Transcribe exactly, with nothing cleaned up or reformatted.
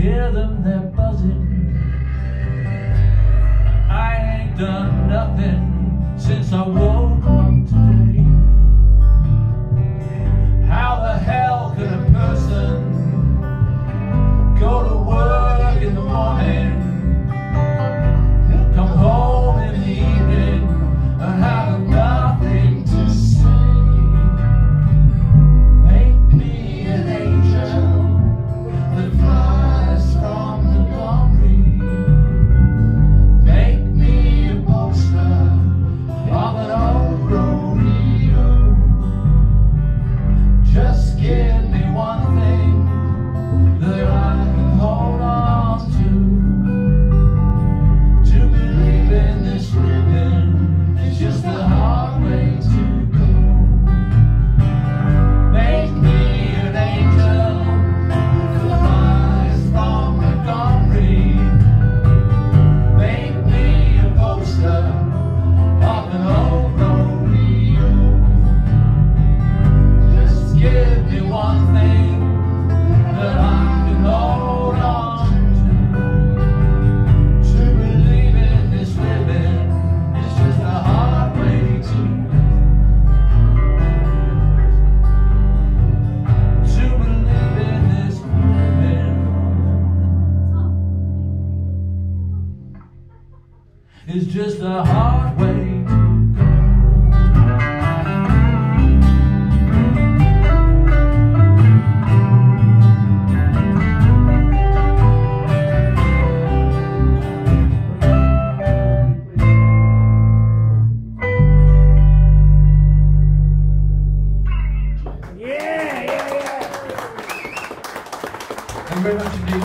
hear them, they're buzzing. I ain't done nothing since I woke up today. How the hell can a person go to work in the morning, come home in the evening, and have nothing to say? Make me an angel that flies from Montgomery. Make me a poster of an old rodeo. Just give me one thing that I can hold on to. To believe in this living is just a hard way to go. Make me an angel that flies from Montgomery. Make me a poster of an old rodeo. Just give me one thing that I can hold on to. To believe in this living is just a hard way to go. To believe in this living is just a hard way to go. Yeah, yeah, yeah. Thank you very much indeed.